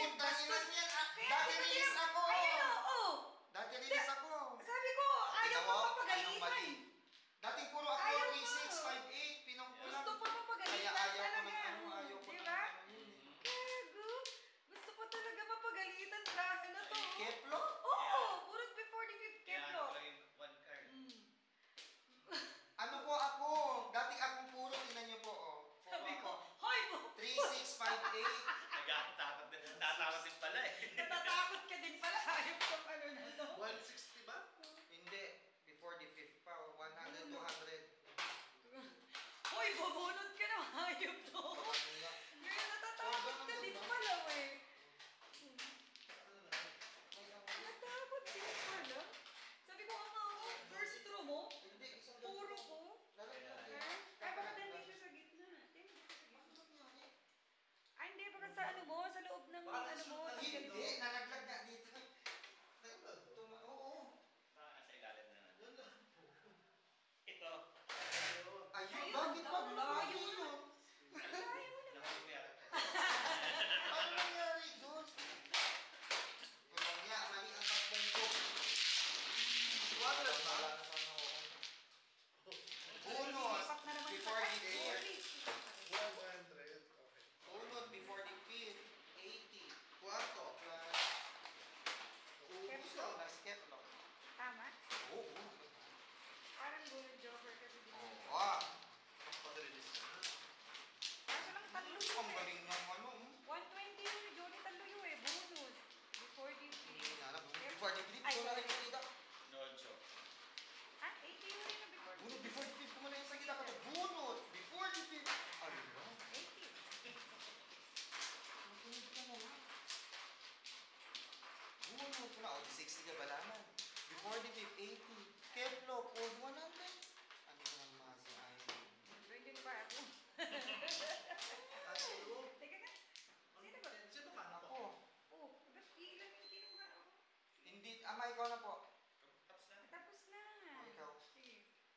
Putang ina niyan. Dati linis ako. Ayun o. Dati linis ako. Sabi ko, ayaw mo mapagalitan. Dati puro ako 3658. Pinang ko lang. Gusto pa mapagalitan talaga. ayaw ko diba? Gago. Gusto pa talaga mapagalitan. Grabe na to. Keplo? Oo. Puro before the fifth Keplo. Kaya yung one card. Ano po ako? Dati akong puro. Tingnan niyo po. Sabi ko, hoy mo! 3658. Nagkakatakot din. Natatakot din pala eh. Natatakot ka din pala. Ayaw ko ano na to. 160 ba? Hindi. Before the fifth pa. 100, 200. Hoy, bubunod ka na. Ayaw to. Ngayon, natatakot ka din pala eh. Natatakot din pala. Sabi ko, first row mo? Puro ko? Ay, baka dito sa gitna. Ay, hindi. Baka sa ano mo? Sa loob ng ano mo? Hindi. Nalaglag na dito. Oo. Nasa ilalim na na. Ito. Ayun. Bakit pa malayo yun? Malayo mo na. Ano nangyari doon? Walang niya. Mali ang takbong ko. Wala ba? Unod. Before the fifth. 100. Okay. Unod before the fifth. 80. Kwarto. Ubus ko. Basket lang. Tama? Oo. Parang bullet joker kasi din. Oo. Pag-release na. Kaso lang tatlo yun Ang galing ng ano. 120 yun ni Johnny tatlo yun eh. Bonus. Before the Hindi na alam. Before the fifth. Ito na rin kita. Nojo. Ah, 80 yun rin na before the Bunot before the fifth. Kumuna yung sa gila ka to. Bunot before the fifth. Ano ba? 80. Makinig ka na lang. Bunot ko na. O, 60 ka ba naman? Before the fifth, 80. Keplo, code 100. Ano naman mga si Ivy? Doon ba ako? Ano? Teka na. Sino ba? Sino ka na Ako. Oh, ba't ilan yung kinuha ako? Hindi. Ama, ikaw na po. Tapos na. Tapos na. O, ikaw. Sige.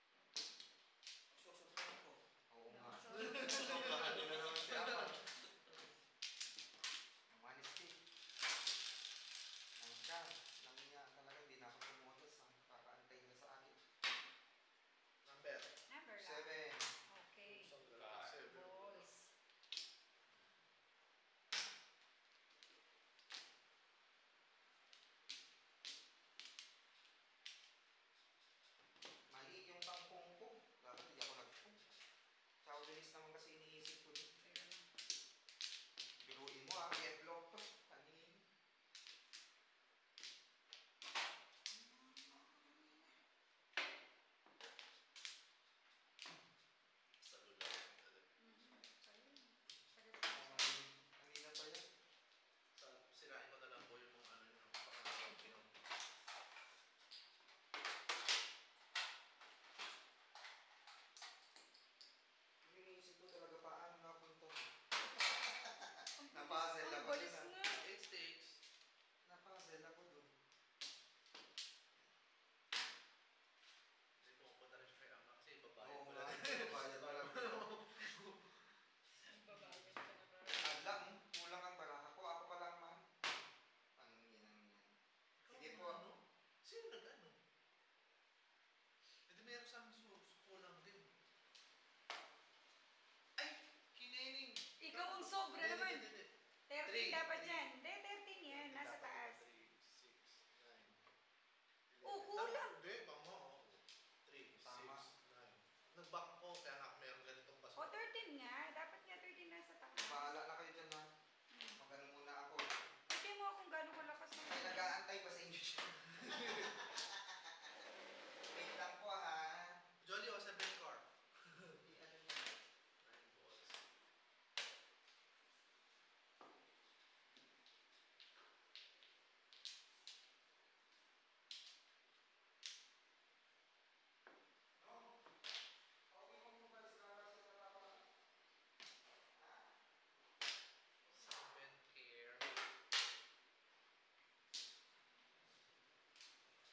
Susunod ko. Oo nga. So, Sobrahan nyo na naman si Ama. Ang honesty. Ang siya. Lang niya talaga. Hindi na ako pumuntos. Ang kakaantay nila sa akin. Number. number lang. 7. Okay. Seven. Boys. Mali yung pangpong ko. Dapat hindi ako nagpong. Tsaka bilis naman kasi iniisip ko din. Biruin mo get lock to. Kanina. Sa lulo. Kanina pa yan. Sirain ko na lang po yung mga ano yung pakakapag pinong. Iniisip ko talaga paano napunta. Napuzzle ako Balis dun. na. 8 stakes. Napuzzle ako dun. Kasi pumunta rin siya kay Ama kasi babae Oo pala. nga. Babayad pala. Babawi ka na ba? Adla, kulang ang baraha ko. Ako pa lang man. Panginang yan. Sige po. Ano? Sino nag-ano? E di meron sa amin kulang din. Ay! Kinening! Ikaw ang sobra Hindi, naman. hindi, hindi. 13 Three. dapat yan. Hindi, 13 yan. Nasa taas. 3, 6, 9. Oh, kulang. Hindi, tama ako. 3, 6, Tama. 9. Nag-back ko, kaya nga meron ganitong paso. O, 13 nga. Dapat nga 13 nasa taas. Bahala na kayo dyan na. Magano muna ako. Tingnan mo kung gano'ng kalakas ng May nag-aantay pa sa inyo siya. Wait lang po ha. Jolly o 7 car. I-ano niya. 9 balls. No. Okay mo mo ba sa trabaho? Ha? 7 care.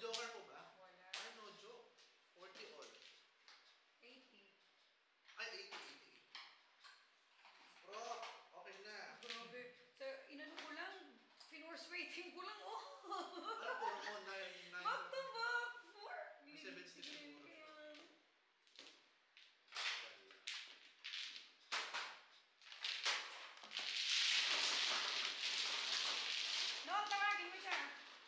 joker po ba? Wala. Ay, no joke. 40 all. 80. Ay, 80. Bro, okay na. Grabe. So, inano ko lang, finforce waiting ko lang, oh. Ano po mo? 9, 9. Back to back. 4. May 7 sticks siguro siya. No, tawagin mo siya.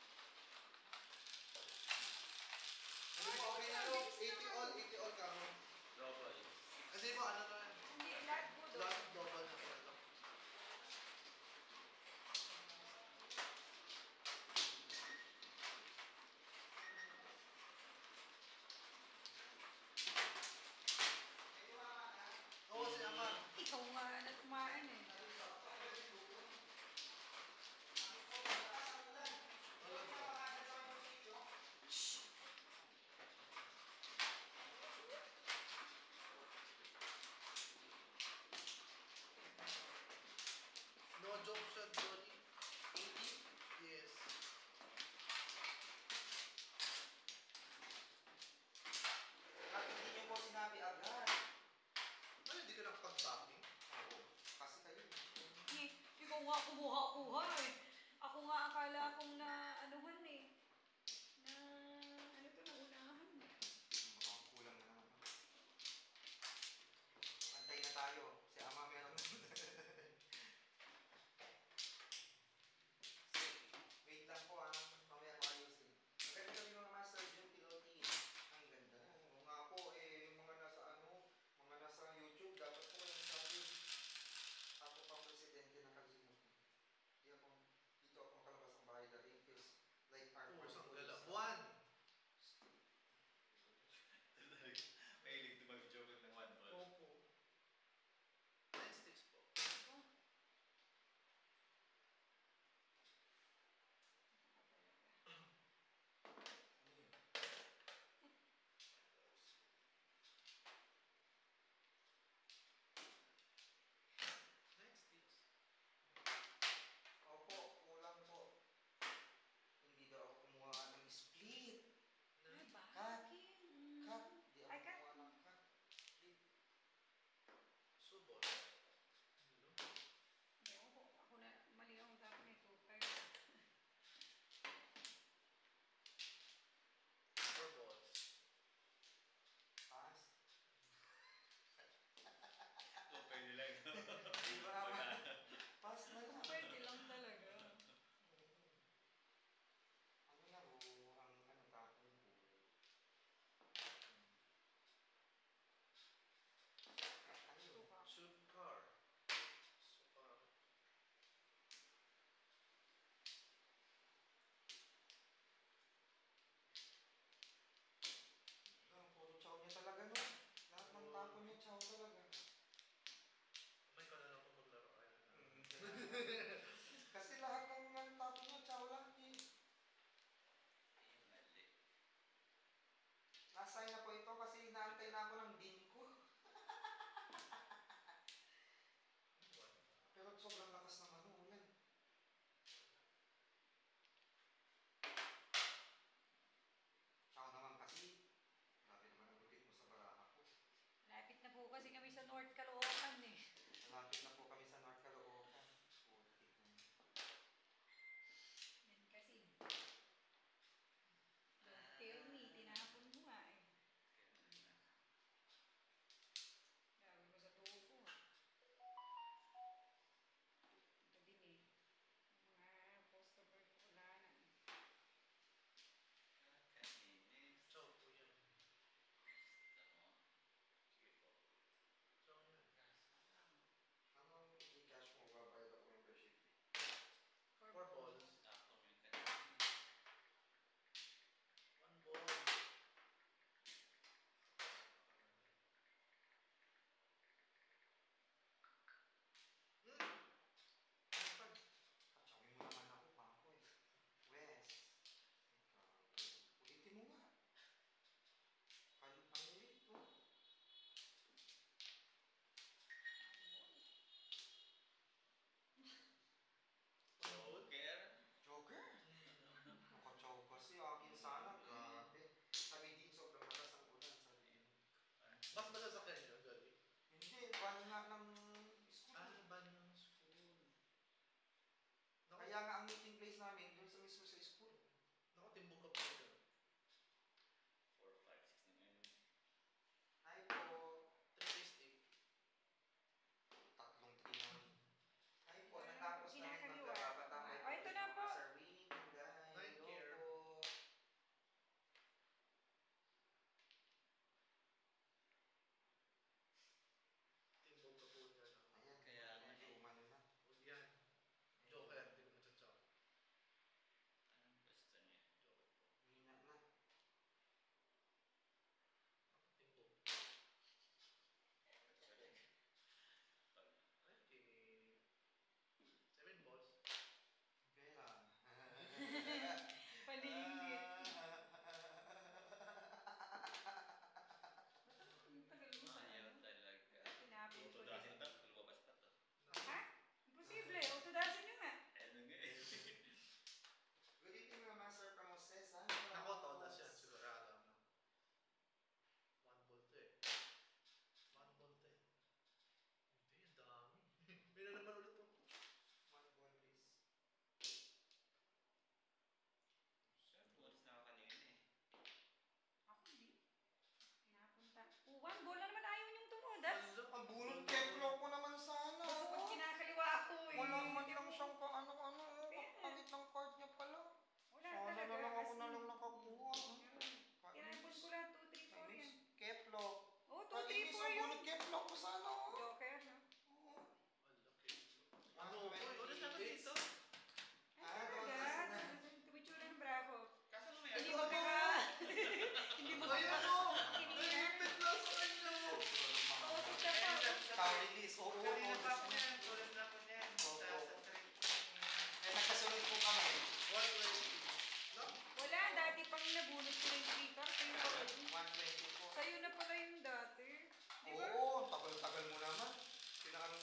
Hindi mo okay na no? 80 all ka mo. Double. Kasi mo, ano na? Hindi, lahat po doon. Last double na pala.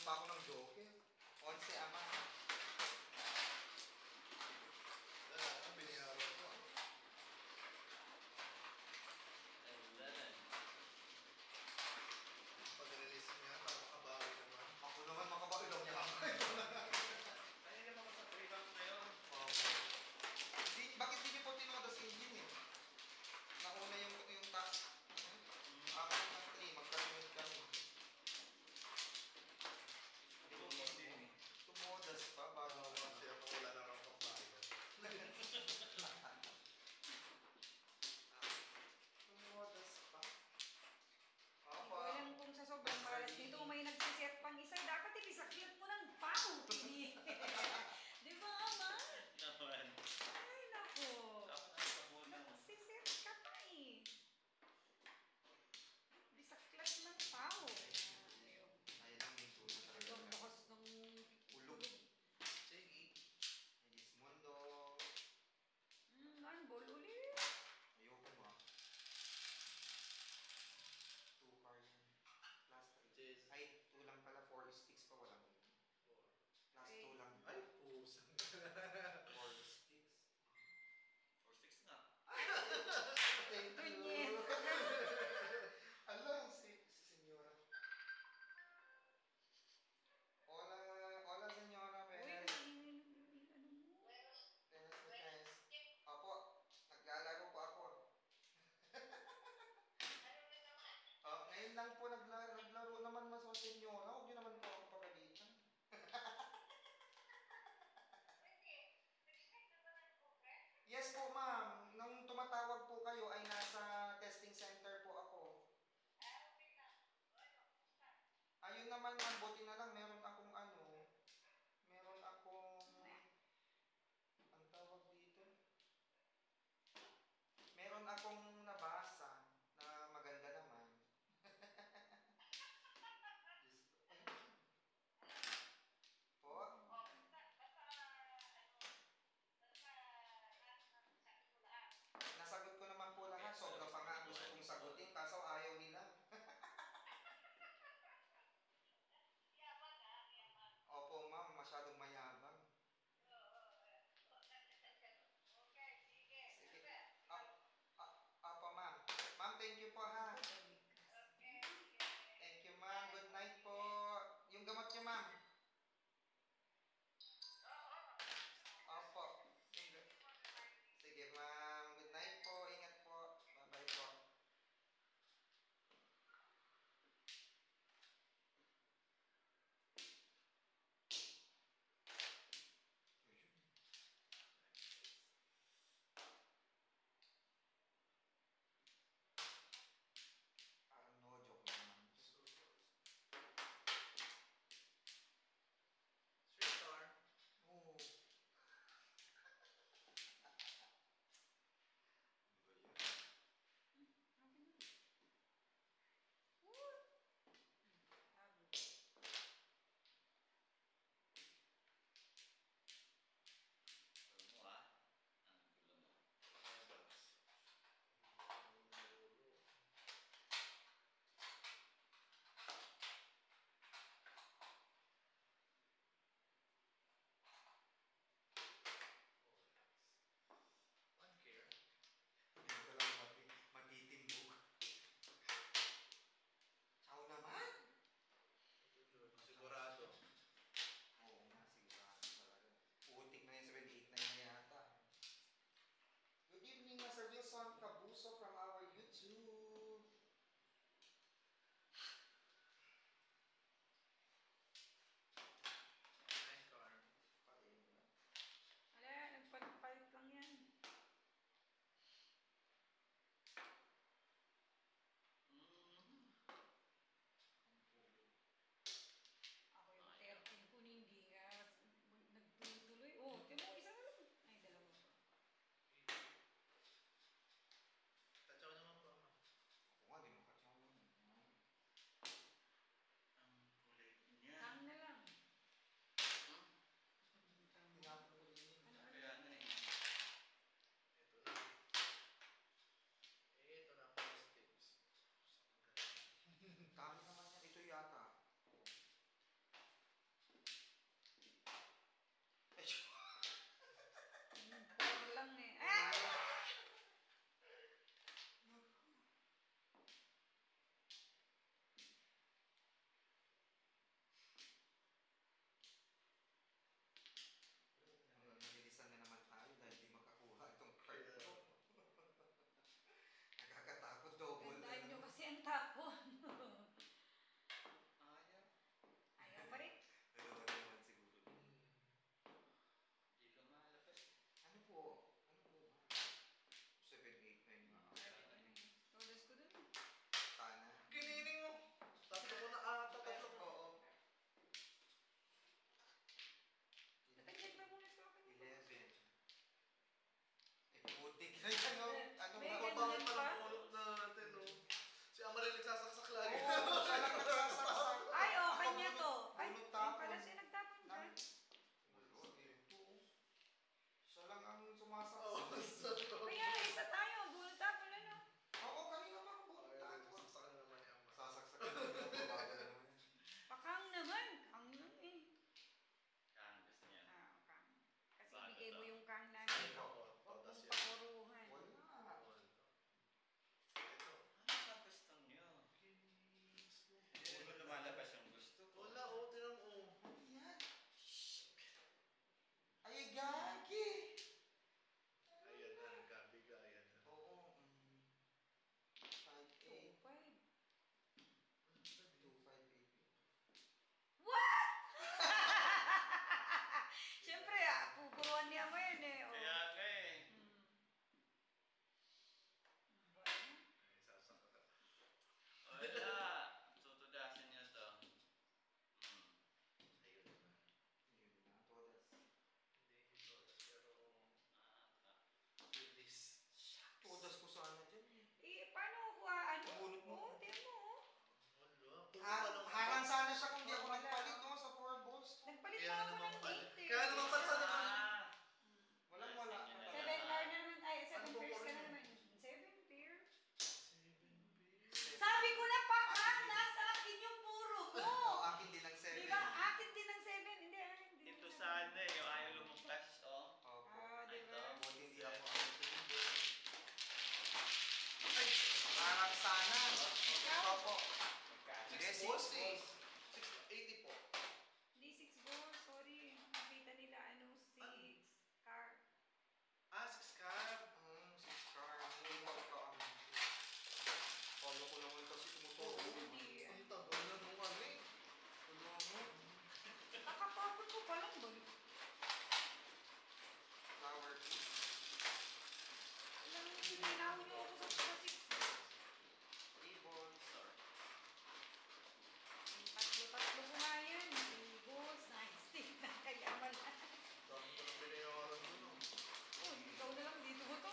pa ako ng joke. 11 ama. Ang binayaran ko. 11. Pag-release niya, para makabawi naman. Ako naman makabailong niya ako. Ay, hindi naman ako sa 3 rounds na yun. Bakit di niyo po tinodo sa engine eh? Nauna yung task. Ako na 3, magkasunod kami. Tumodas pa, bago Kasi ako wala na raw pagbayan. tumodas pa. Hindi ko alam kung sa sobrang malas nito, may nagsiset pang isa. Dapat ibisaklit mo ng pau, Tini. Di ba, Ama? Naman. Ay, nako. Ako na sa muna. Nagsiset ka pa eh. Bisaklat ng pau. Ayaw. Ayun ang may suno talaga. Ang lakas ng Ulog. Sige. Edismundo. Unball ulit. Ayoko ba? 2 car yan. Plus 3. Cheers. Ay, 2 lang pala. 4 sticks pa. Walang. Plus 2 lang. Ay, pusang. 4 sticks. Or 6 nga. Thank Tunyet. Alam, si senyora. Hola, hola senyora. Uy, Penes. ano mo? Penes na penes. Opo, naglalaro po ako. Ngayon lang po naglaro naman mas o senyora. Huwag niyo naman po ako pagalitan. Yes po ma'am, nung tumatawag po kayo ay nasa testing center po ako. Ayun naman ma'am, buti na lang meron akong ang tawag dito? Meron akong nabasa na maganda naman. Diyos ko. Po? Nasagot ko naman po lahat. Sobra pa nga ang gusto kong sagutin, kaso ayaw nila. Opo ma'am, masyadong mayabang. Sige. Opo ma'am. Ma'am, thank you po ha. Thank you ma'am. Good night po. Yung gamot niyo ma'am. Opo. Sige ma'am. Good night po. Ingat po. Bye-bye po. Parang no joke naman. Street car. Oo. Ano ba yun? Alam mo ah. Ang gulo mo. Evans. One care. Hindi ko lang matitimbog. Ciao naman! Sigurado. Oo nga, sigurado talaga. Putik na yung 78 na yun yata. Good evening, Mr. Wilson Cabuso from our YouTube. Nice car. Pareho lang. Wala, nagpalit lang yan. Ako yung 13 ko hindi nga nagtuloy-tuloy. Oh, tiyan mo, isa na lang. Ay, dalawa pa. sana. Ikaw? Opo. Magkano? Hindi, 6 balls balls. 80 po. Hindi 6 balls, sorry. Nakita nila, 6 car. 6 card. 6 car. Muna ka. Kala ko naman kasi tumuturo. Hindi. Ang tagal na nung ano eh. Ano mo? Nakapagod ko pa lang ba? Flower piece. Alam mo, sininaw niyo ako sa 6 balls. 3 balls. Sorry. Tatlo-tatlo ko nga yan. 3 balls, nice. Nakayaman na. Dami ko na binayaran dun oh. Oh, ikaw na lang dito mo to.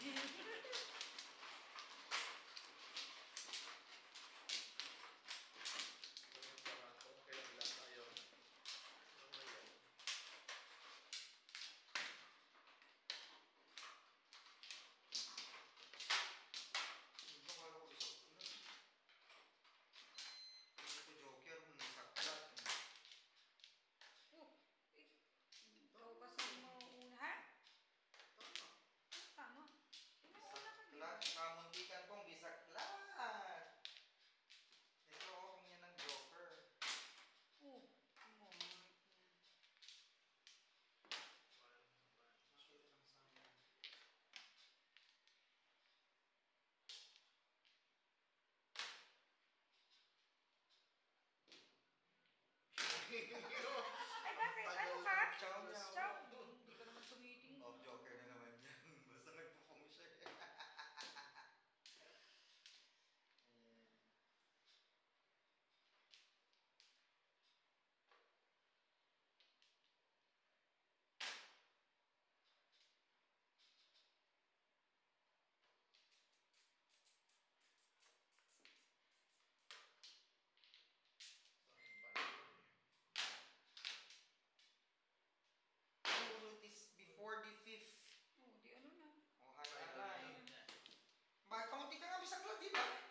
Ganun para ako. Kailan tayo. Ano ba yan? Ano kala ko isa ko na. Hindi ko joker. Saklat. Oh, ikaw kasi mauna. Ha? Tama. Tama. Mauna ka din. Bisaklat. Kamuntikan kong bisaklat. Ito ako kung yan ng joker. Oh, ano? Makita lang sa amin. Ay, bakit? Ano ka? Chow meow. Chow. Hindi ka naman tumitingin. Off joker na naman yan. Basta nagpupong siya eh. Ayan. Daming panalo eh. You notice before the 5th. Oh, di ano na. Oh, hi, Ay, hi. ayun na. Kamunti ka nga bisaklat, di ba?